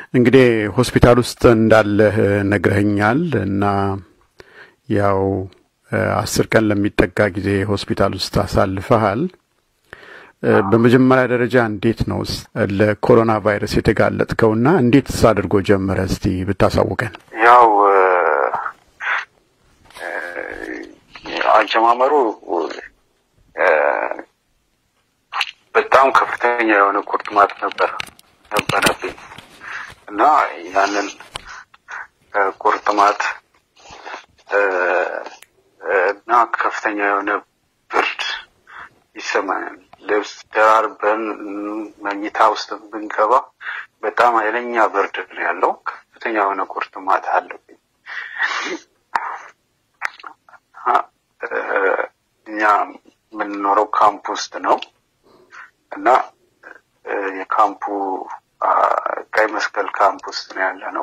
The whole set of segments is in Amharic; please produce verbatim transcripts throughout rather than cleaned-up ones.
እንግዲህ ሆስፒታል ውስጥ እንዳለ ነግረኛል እና ያው አስር ቀን ለሚጠጋ ጊዜ ሆስፒታል ውስጥ አሳልፈሃል በመጀመሪያ ደረጃ እንዴት ነው ለኮሮና ቫይረስ የተጋለጥከውና እንዴት አድርጎ ጀመረ እስቲ ብታሳውቀን ያው አጀማመሩ በጣም ከፍተኛ የሆነ ቁርጥማት ነበር ነበረብኝ እና ያንን ቁርጥማት እና ከፍተኛ የሆነ ብርድ ይሰማኛል ልብስ ደራርበን መኝታ ውስጥ ብንገባ በጣም ኃይለኛ ብርድ ነው ያለው ከፍተኛ የሆነ ቁርጥማት አለብኝ እኛ የምንኖረው ካምፕ ውስጥ ነው እና የካምፑ ቀይ መስቀል ካምፕ ውስጥ ነው ያለነው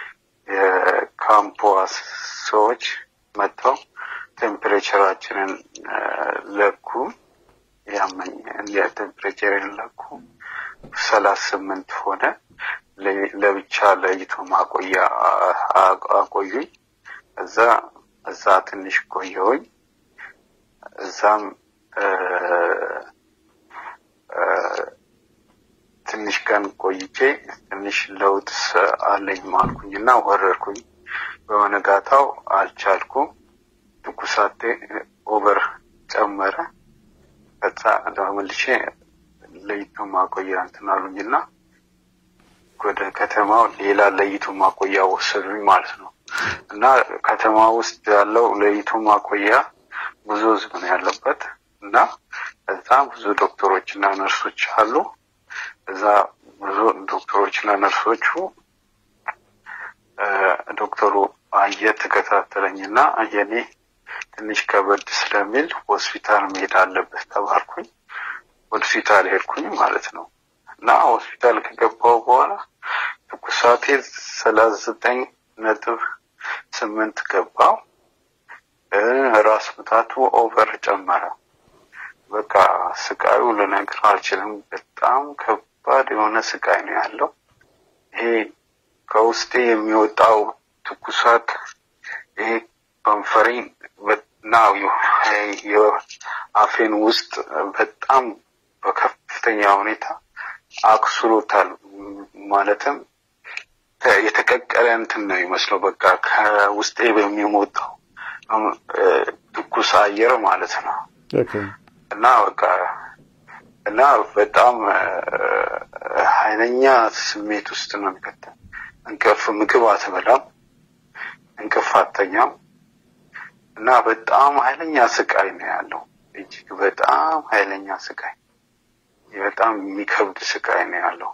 የካምፑ ሰዎች መጥተው ቴምፕሬቸራችንን ለኩ ያመኝ የቴምፕሬቸርን ለኩ ሰላሳ ስምንት ሆነ ለብቻ ለይቶ ማቆያ አቆዩኝ እዛ እዛ ትንሽ ቆየሁኝ እዛም ትንሽ ቀን ቆይቼ ትንሽ ለውጥ አለኝ ማልኩኝና ወረርኩኝ በመነጋታው አልቻልኩም ትኩሳቴ ኦቨር ጨመረ ከዛ እንደምልሽ ለይቶ ማቆያ እንትናሉኝና ወደ ከተማው ሌላ ለይቶ ማቆያ ወሰዱኝ ማለት ነው እና ከተማው ውስጥ ያለው ለይቶ ማቆያ ብዙ ህዝብ ነው ያለበት እና እዛ ብዙ ዶክተሮችና ነርሶች አሉ እዛ ብዙ ዶክተሮችና ነርሶቹ ዶክተሩ አየተከታተለኝና አየኔ ትንሽ ከበድ ስለሚል ሆስፒታል መሄድ አለበት ተባልኩኝ ሆስፒታል ሄድኩኝ ማለት ነው እና ሆስፒታል ከገባው በኋላ ትኩሳቴ ሰላሳ ዘጠኝ ነጥብ ስምንት ገባው ራስ ምታቱ ኦቨር ጨመረ በቃ ስቃዩ ለነገር አልችልም በጣም ከባድ የሆነ ስቃይ ነው ያለው ይሄ ከውስጤ የሚወጣው ትኩሳት ይሄ ኮንፈሪን በናው የአፌን ውስጥ በጣም በከፍተኛ ሁኔታ አክሱሎታል ማለትም የተቀቀለ እንትን ነው ይመስለው በቃ ከውስጤ በሚሞጣው ትኩስ አየር ማለት ነው ኦኬ እና በቃ እና በጣም ኃይለኛ ስሜት ውስጥ ነው የሚከተው እንቅልፍ ምግብ አትበላም እንቅልፍ አትተኛም እና በጣም ኃይለኛ ስቃይ ነው ያለው እጅግ በጣም ኃይለኛ ስቃይ በጣም የሚከብድ ስቃይ ነው ያለው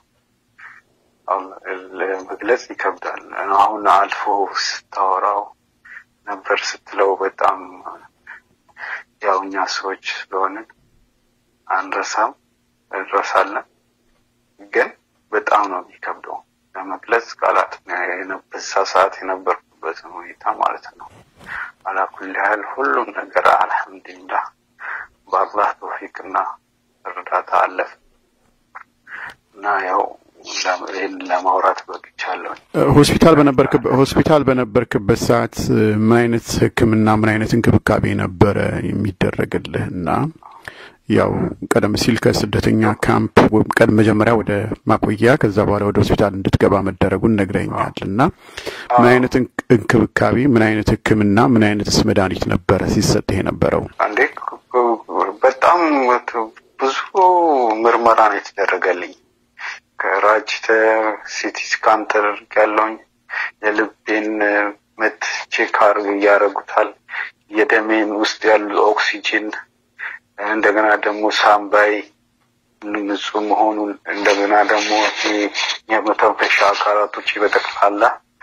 ለመግለጽ ይከብዳል አሁን አልፎ ስታወራው ነበር ስትለው በጣም ያውኛ ሰዎች ስለሆነ አንረሳም እንረሳለን ግን በጣም ነው የሚከብደው ለመግለጽ ቃላት የነበሳ ሰዓት የነበርኩበት ሁኔታ ማለት ነው አላኩል ያህል ሁሉም ነገር አልሐምዱሊላህ በአላህ ተውፊቅና እርዳታ አለፈ እና ያው ለማውራት በቅቻለሁ ሆስፒታል በነበርክበት ሆስፒታል በነበርክበት ሰዓት ምን አይነት ህክምና ምን አይነት እንክብካቤ ነበር የሚደረግልህና ያው ቀደም ሲል ከስደተኛ ካምፕ ቀደም መጀመሪያ ወደ ማቆያ ከዛ በኋላ ወደ ሆስፒታል እንድትገባ መደረጉን ነግረኛልና ምን አይነት እንክብካቤ ምን አይነት ህክምና ምን አይነት መድኃኒት ነበር ሲሰጥህ የነበረው አንዴ በጣም ብዙ ምርመራ ነው የተደረገልኝ ከራጅተ ሲቲ ስካን ተደርጋለሁ የልቤን ምት ቼክ ያደርጉታል የደሜን ውስጥ ያሉ ኦክሲጅን እንደገና ደግሞ ሳምባይ ንጹህ መሆኑን እንደገና ደግሞ የመተንፈሻ አካላቶች በጠቅላላ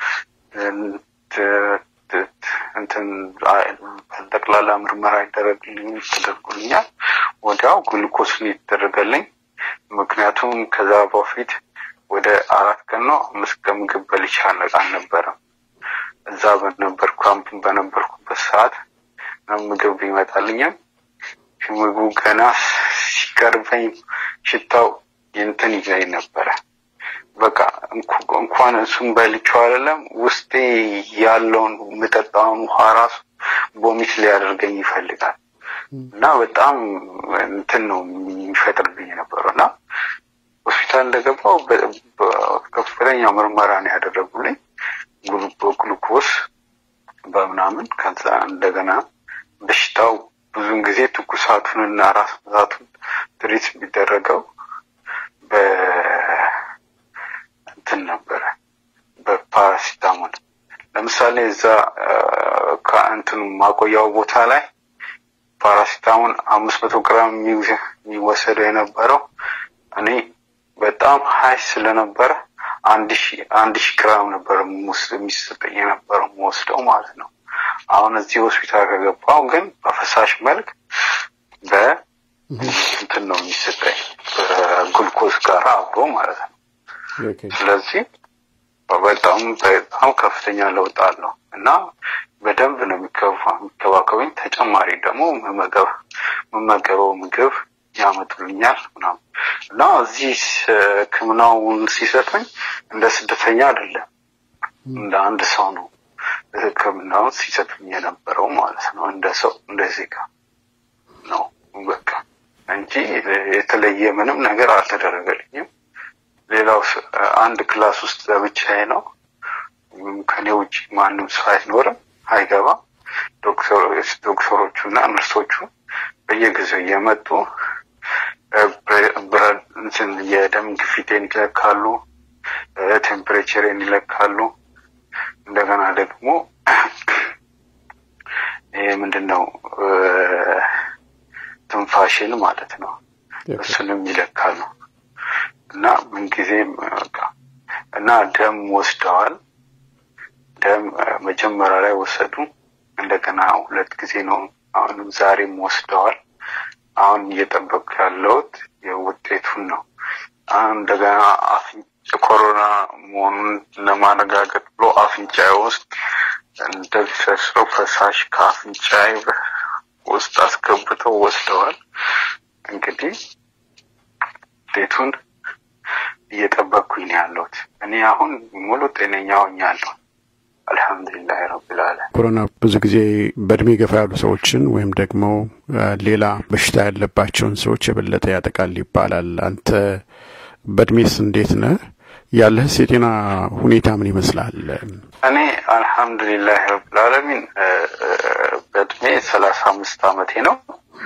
እንትን ጠቅላላ ምርመራ ይደረግልኝ ተደርጎልኛል ወዲያው ግሉኮስ ይደረግልኝ ምክንያቱም ከዛ በፊት ወደ አራት ቀን ነው አምስት ቀን ምግብ በልቼ አልነበረም እዛ በነበርኩ ካምፕ በነበርኩበት ሰዓት ምግብ ይመጣልኛል ምግቡ ገና ሲቀርበኝ ሽታው እንትን ይዘኝ ነበር በቃ እንኳን እሱን በልቼው አይደለም ውስጤ ያለውን መጠጣውን ውሃ ራሱ ቦሚት ሊያደርገኝ ይፈልጋል እና በጣም እንትን ነው የሚፈጥርብኝ ነበርና ሆስፒታል እንደገባው ከፍተኛ ምርመራ ነው ያደረጉልኝ ግሉኮስ በምናምን ከዛ እንደገና በሽታው ብዙን ጊዜ ትኩሳቱንና ራስ ምታቱን ትሪት ቢደረገው በ እንትን ነበር በፓራሲታሞል ለምሳሌ እዛ ከአንተኑ ማቆያው ቦታ ላይ ፓራሲታሞል አምስት መቶ ግራም የሚወሰደው የነበረው እኔ በጣም ሃይ ስለነበረ አንድ ሺህ ግራም ነበር የሚሰጠኝ የነበረው ወስደው ማለት ነው አሁን እዚህ ሆስፒታል ከገባው ግን በፈሳሽ መልክ በ እንትን ነው የሚሰጠኝ በግሉኮስ ጋር አብሮ ማለት ነው ስለዚህ በጣም በጣም ከፍተኛ ለውጥ አለው እና በደንብ ነው የሚከባከበኝ ተጨማሪ ደግሞ መመገብ መመገበው ምግብ ያመጡልኛል ምናምን እና እዚህ ህክምናውን ሲሰጡኝ እንደ ስደተኛ አይደለም እንደ አንድ ሰው ነው ህክምናውን ሲሰጡኝ የነበረው ማለት ነው እንደ ሰው እንደ ዜጋ ነው በቃ እንጂ የተለየ ምንም ነገር አልተደረገልኝም ሌላው አንድ ክላስ ውስጥ ለብቻዬ ነው ከኔው ውጪ ማንም ሰው አይኖርም አይገባ ዶክተሮች ዶክተሮቹና ነርሶቹ በየጊዜው እየመጡ እንትን የደም ግፊቴን ይለካሉ ቴምፕሬቸርን ይለካሉ እንደገና ደግሞ ይሄ ምንድነው ትንፋሽን ማለት ነው እሱንም ይለካሉ እና ምን ጊዜም እና ደም ወስደዋል ደም መጀመሪያ ላይ ወሰዱ እንደገና ሁለት ጊዜ ነው አሁንም ዛሬም ወስደዋል አሁን እየጠበቁ ያለውት የውጤቱን ነው እንደገና ኮሮና መሆኑን ለማረጋገጥ ብሎ አፍንጫዬ ውስጥ እንደፈሰሰ ፈሳሽ ከአፍንጫዬ ውስጥ አስገብተው ወስደዋል እንግዲህ ውጤቱን እየጠበቅኩኝ ነው ያለሁት እኔ አሁን ሙሉ ጤነኛ ሆኛለሁ አልহামዱሊላህ ረብል ዓለሚን ኮሮና ብዙ ጊዜ በእድሜ ገፋ ያሉ ሰዎችን ወይም ደግሞ ሌላ በሽታ ያለባቸውን ሰዎች የበለጠ ያጠቃል ይባላል አንተ በእድሜስ እንዴት ነህ ያለህ የጤና ሁኔታ ምን ይመስላል እኔ አልহামዱሊላህ ረብል ዓለሚን በእድሜ ሰላሳ አምስት አመቴ ነው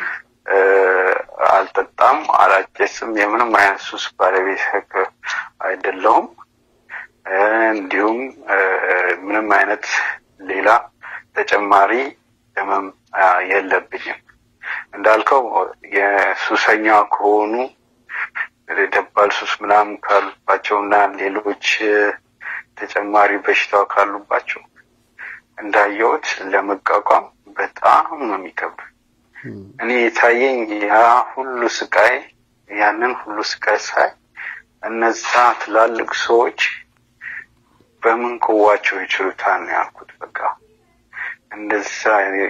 አልጠጣም አላጨስም የምንም አይነት ሱስ ባለቤት አይደለሁም እንዲሁም ምንም አይነት ሌላ ተጨማሪ ደም የለብኝም እንዳልከው የሱሰኛ ከሆኑ ለደባል ሱስ ምናምን ካሉባቸውና ሌሎች ተጨማሪ በሽታው ካሉባቸው እንዳየሁት ለመቋቋም በጣም ነው የሚከብድ እኔ ታየኝ ያ ሁሉ ስቃይ ያንን ሁሉ ስቃይ ሳይ እነዛ ትላልቅ ሰዎች በምን ቆዋቸው ይችላል ነው ያልኩት በቃ እንደዛ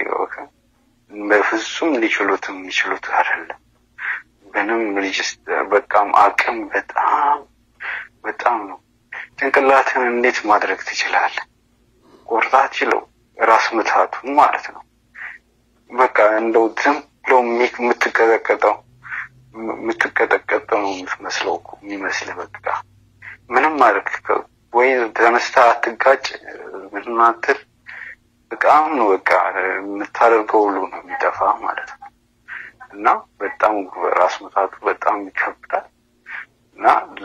በፍጹም ሊችሉትም ይችሉት አይደለም በንም ልጅስ በቃም አቅም በጣም በጣም ነው ጭንቅላትን እንዴት ማድረግ ትችላለህ ቆርጣችለው ራስ ምታቱ ማለት ነው በቃ እንደው ዝም ብሎ የምትቀጠቀጠው የምትቀጠቀጠው መስለው የሚመስል በቃ ምንም ማለት ወይ ተነስታ አትጋጭ ምንም አትል በጣም ነው በቃ የምታደርገው ሁሉ ነው የሚጠፋ ማለት ነው እና በጣም ራስ ምታቱ በጣም ይከብዳል እና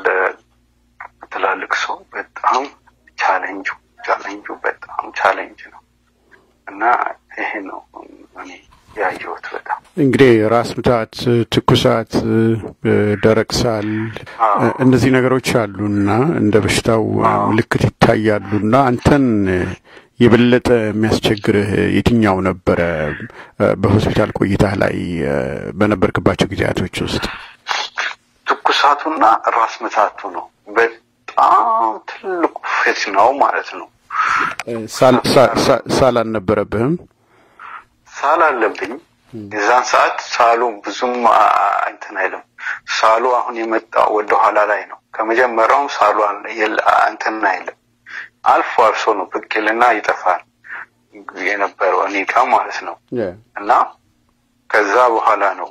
ለትላልቅ ሰው በጣም ቻሌንጅ ቻሌንጁ በጣም ቻሌንጅ ነው እና ይሄ ነው እኔ ያየሁት በጣም እንግዲህ ራስ ምታት ትኩሳት ደረቅ ሳል እነዚህ ነገሮች አሉና እንደ በሽታው ምልክት ይታያሉና አንተን የበለጠ የሚያስቸግርህ የትኛው ነበር በሆስፒታል ቆይታ ላይ በነበርክባቸው ጊዜያቶች ውስጥ ትኩሳቱና ራስ ምታቱ ነው በጣም ትልቁ ፈተናው ማለት ነው ሳል ሳል አልነበረብህም ሳል አለብኝ የዛን ሰዓት ሳሉ ብዙም እንትን አይልም ሳሉ አሁን የመጣው ወደ ኋላ ላይ ነው ከመጀመሪያው ሳሉ እንትን አይደለም አልፎ አልፎ ነው ብቅልና ይጠፋል የነበረው እኔካ ማለት ነው እና ከዛ በኋላ ነው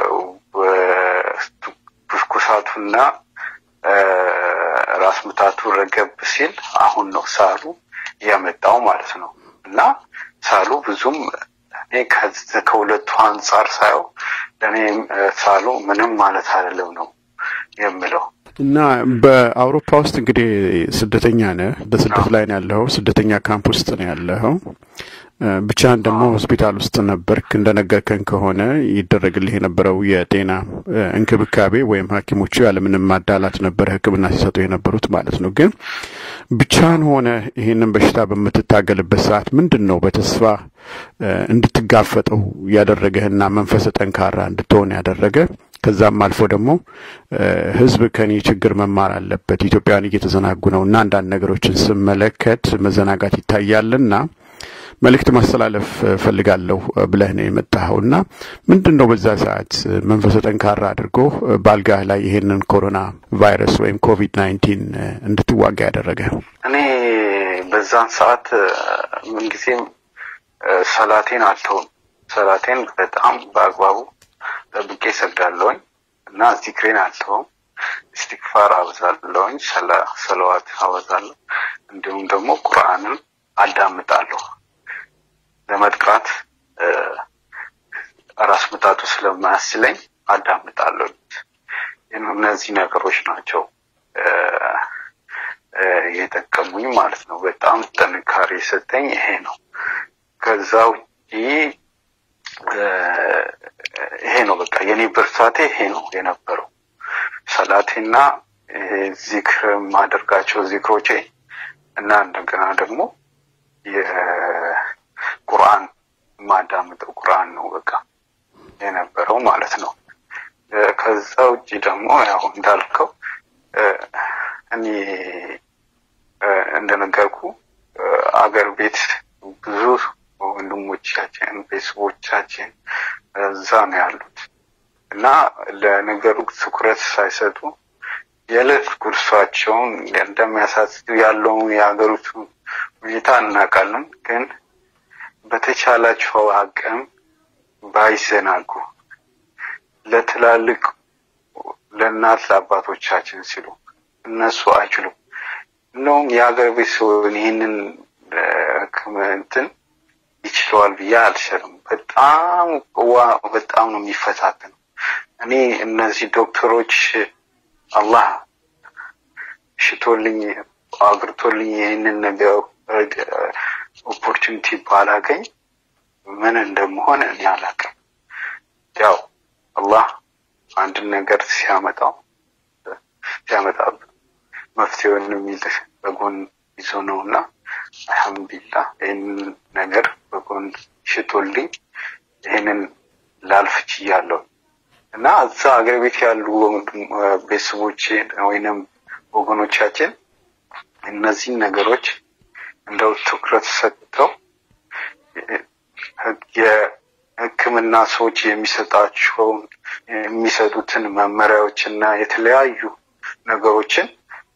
ኩስኩሳቱና ራስ ምታቱ ረገብ ሲል አሁን ነው ሳሉ ያመጣው ማለት ነው እና ሳሉ ብዙም እኔ ከሁለቱ አንፃር ሳይው ለኔ ሳሉ ምንም ማለት አይደለም ነው የምለው እና በአውሮፓ ውስጥ እንግዲህ ስደተኛ ነህ በስደት ላይ ነው ያለው ስደተኛ ካምፕ ውስጥ ነው ያለው ብቻን ደግሞ ሆስፒታል ውስጥ ነበርክ እንደነገርከን ከሆነ ይደረግልህ የነበረው የጤና እንክብካቤ ወይም ሐኪሞቹ ያለምንም ማዳላት ነበር ህክምና ሲሰጡ የነበሩት ማለት ነው ግን ብቻን ሆነ ይሄንን በሽታ በመተታገልበት ሰዓት ምንድነው በተስፋ እንድትጋፈጠው ያደረገህና መንፈስ ጠንካራ እንድትሆን ያደረገ ከዛም አልፎ ደግሞ ህዝብ ከኔ ችግር መማር አለበት ኢትዮጵያዊን እየተዘናጉ ነውና አንዳንድ ነገሮችን ስመለከት መዘናጋት ይታያልና መልእክት ማስተላለፍ ፈልጋለሁ ብለህ ነው የመጣውና ምንድነው በዛ ሰዓት መንፈስ ጠንካራ አድርጎ ባልጋህ ላይ ይሄንን ኮሮና ቫይረስ ወይም ኮቪድ ናይንቲን እንድትዋጋ ያደረገ እኔ በዛን ሰዓት ምን ጊዜም ሰላቴን አልተውም ሰላቴን በጣም በአግባቡ ጠብቄ ሰግዳለሁኝ እና ዚክሬን አልተውም ኢስቲግፋር አወዛለሁኝ ሰላዋት አወዛለሁ እንዲሁም ደግሞ ቁርአንን አዳምጣለሁ ለመጥቃት ራስ ምታቱ ስለማያስለኝ አዳምጣለሁ እነዚህ ነገሮች ናቸው የጠቀሙኝ ማለት ነው በጣም ጥንካሬ ሰጠኝ ይሄ ነው ከዛው ይሄ ነው በቃ የኔ ብርታቴ ይሄ ነው የነበረው ሰላቴና ዚክር ማድረጋቸው ዚክሮቼ እና እንደገና ደግሞ የቁርአን ማዳመጠው ቁርአን ነው በቃ የነበረው ማለት ነው ከዛው ደግሞ ያው እንዳልከው እኔ እንደነገርኩ አገር ቤት ብዙ ወንድሞቻችን ቤተሰቦቻችን እዛ ነው ያሉት እና ለነገሩ ትኩረት ሳይሰጡ የዕለት ጉርሳቸውን እንደሚያሳስቱ ያለው ያገሩት ሁኔታ እናቃለን ግን በተቻላቸው አቅም ባይዘናጉ ለትላልቅ ለናት ለአባቶቻችን ሲሉ እነሱ አይችሉም ነው ያገር ቤት ሰውን ይሄንን ከመንተን ይችላል ቢያልሽም በጣም ዋ በጣም ነው የሚፈታተነው እኔ እነዚህ ዶክተሮች አላህ ሽቶልኝ አግርቶልኝ ይሄንን ነገር ኦፖርቹኒቲ ባላገኝ ምን እንደምሆን እኔ አላውቅም ያው አላህ አንድ ነገር ሲያመጣው ሲያመጣው መፍትሄውን የሚልህ በጎን ይዞ ነውና አልহামዱሊላህ ይሄን ነገር በጎን ሽቶልኝ ይሄንን ላልፍ ችያለሁ እና እዛ አገር ቤት ያሉ ቤተሰቦች ወይንም ወገኖቻችን እነዚህ ነገሮች እንደው ትኩረት ሰጥተው የህክምና ሰዎች የሚሰጣቸው የሚሰጡትን መመሪያዎችና የተለያዩ ነገሮችን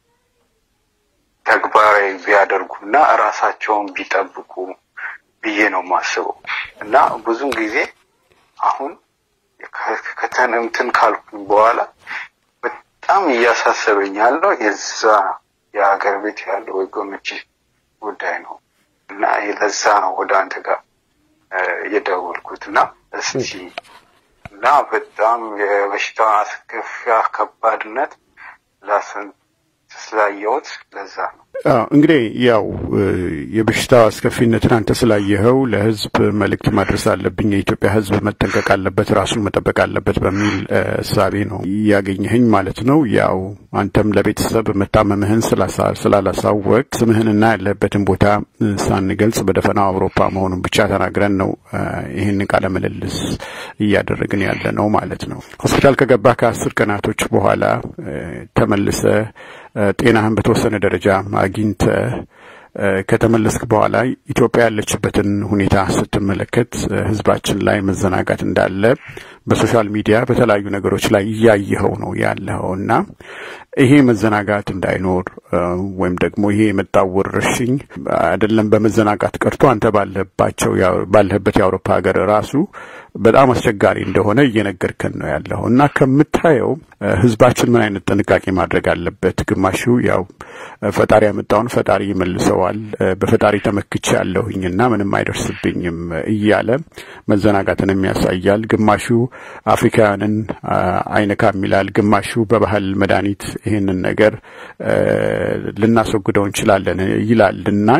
ተግባራዊ ቢያደርጉና ራሳቸውን ቢጠብቁ ብዬ ነው ማስበው እና ብዙ ጊዜ አሁን ከተነምትን ካልኩኝ በኋላ በጣም ያሳሰበኝ ያለው የዛ የሀገር ቤት ያለው ወገኖች ጉዳይ ነው እና ለዛ ነው ወደ አንተ ጋር የደወልኩትና እስቲ እና በጣም የበሽታው አስከፊ ከባድነት ላሰን ስላየሁት ለዛ ነው አዎ እንግዲህ ያው የበሽታው አስከፊነትን አንተ ስላየኸው ለህዝብ መልእክት ማድረስ አለብኝ የኢትዮጵያ ህዝብ መጠንቀቅ አለበት ራሱን መጠበቅ አለበት በሚል ሐሳቤ ነው ያገኘኸኝ ማለት ነው ያው አንተም ለቤተሰብ መታመምህን ስላላሳወቅ ስምህንና ያለበትን ቦታ ሳንገልጽ በደፈናው አውሮፓ መሆኑን ብቻ ተናግረን ነው ይሄን ቃለ መልልስ እያደረግን ያለ ነው ማለት ነው ሆስፒታል ከገባህ ከአስር ቀናቶች በኋላ ተመልሰ ጤናህን በተወሰነ ደረጃ አግኝተ ከተመለስክ በኋላ ኢትዮጵያ ያለችበትን ሁኔታ ስትመለከት ህዝባችን ላይ መዘናጋት እንዳለ በሶሻል ሚዲያ በተለያዩ ነገሮች ላይ ያያየው ነው ያለውና ይሄ መዘናጋት እንዳይኖር ወይም ደግሞ ይሄ መጣወርሽኝ አይደለም በመዘናጋት ቀርቶ አንተ ባለባቸው ባለበት የአውሮፓ ሀገር ራሱ በጣም አስቸጋሪ እንደሆነ እየነገርከን ነው ያለውና ከምታየው ህዝባችን ምን አይነት ጥንቃቄ ማድረግ አለበት? ግማሹ ያው ፈጣሪ ያመጣውን ፈጣሪ ይመልሰዋል በፈጣሪ ተመክቻለሁኝና ምንም አይደርስብኝም እያለ መዘናጋትን የሚያሳያል። ግማሹ አፍሪካንን አይነካም ይላል። ግማሹ በባህል መድኃኒት ይሄንን ነገር ልናስወግደው እንችላለን ይላልና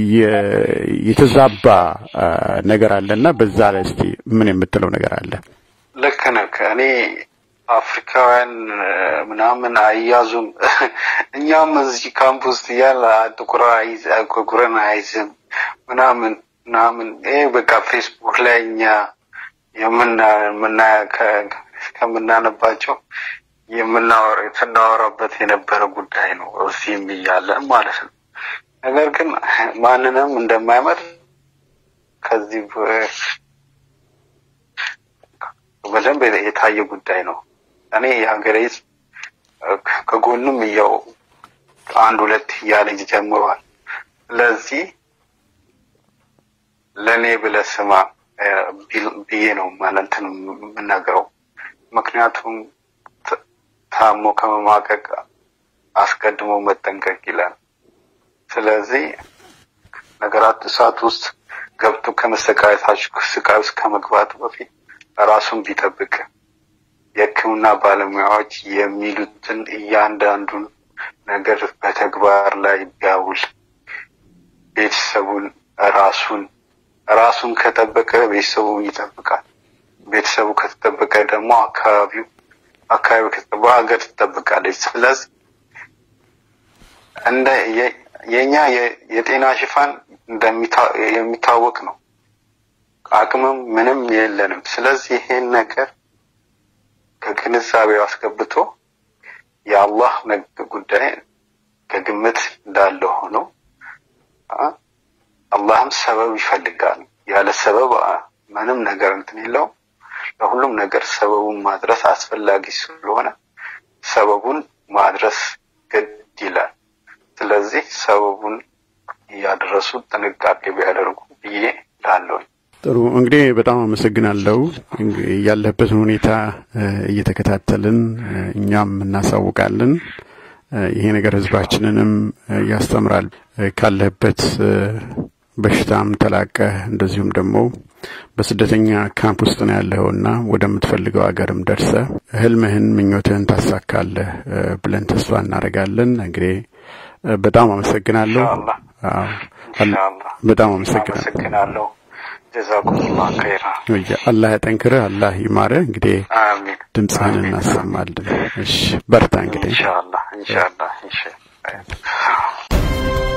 የተዛባ ነገር አለና በዛ ላይ እስቲ ምን የምትለው ነገር አለ? ለከነከ እኔ አፍሪካውያን ምናምን አያዙም እኛም እዚህ ካምፕስ ያለ ጥቁራይዝ አቆቁረን አይዝም ምናምን ምናምን ኤ በቃ ፌስቡክ ላይ እኛ የምና ምና ከመናነባቸው የምናወራ የተናወራበት የነበረ ጉዳይ ነው እዚህም ይያለ ማለት ነው። ነገር ግን ማንንም እንደማይመር ከዚህ በደንብ የታየ ጉዳይ ነው። እኔ የሀገሬስ ከጎንም ያው አንድ ሁለት ያለኝ ጀምሯል። ለዚህ ለኔ ብለስማ ቢዬ ነው ማለት ነው የምናገረው። ምክንያቱም ታሞ ከመማቀቅ አስቀድሞ መጠንቀቅ ይላል። ስለዚህ ነገራት እሳት ውስጥ ገብቶ ከመሰቃየታችሁ ስቃይ ውስጥ ከመግባት በፊት ራሱን ቢጠብቅ የሕክምና ባለሙያዎች የሚሉትን እያንዳንዱን ነገር በተግባር ላይ ቢያውል ቤተሰቡን ራሱን ራሱን ከጠበቀ ቤተሰቡን ይጠብቃል። ቤተሰቡ ከተጠበቀ ደግሞ አካባቢው አካባቢው ከተጠበቀ ሀገር ትጠብቃለች። ስለዚህ እንደ የኛ የጤና ሽፋን እንደሚታወቅ ነው። አቅምም ምንም የለንም። ስለዚህ ይሄን ነገር ከግንዛቤው አስገብቶ የአላህ ጉዳይ ከግምት እንዳለ ሆኖ አላህም ሰበብ ይፈልጋል። ያለ ሰበብ ምንም ነገር እንትን ይለው ለሁሉም ነገር ሰበቡን ማድረስ አስፈላጊ ስለሆነ ሰበቡን ማድረስ ግድ ይላል። ስለዚህ ሰበቡን ያደረሱ ጥንቃቄ ቢያደርጉ ብዬ ላለው ጥሩ እንግዲህ በጣም አመሰግናለሁ። ያለበት ሁኔታ እየተከታተልን እኛም እናሳውቃለን። ይሄ ነገር ህዝባችንንም ያስተምራል። ካለበት በሽታም ተላቀ እንደዚሁም ደግሞ በስደተኛ ካምፕ ውስጥ ነው ያለውና ወደምትፈልገው ሀገርም ደርሰ ህልምህን ምኞትህን ታሳካለህ ብለን ተስፋ እናደርጋለን። እንግዲህ በጣም አመሰግናለሁ። አዎ በጣም አመሰግናለሁ። ጀዛኩሙላህ ኸይራ። አላህ ያጠንክርህ፣ አላህ ይማርህ። እንግዲህ አሜን። ድምጽህን እናሰማለን። እሺ በርታ እንግዲህ ኢንሻአላህ ኢንሻአላህ ኢንሻአላህ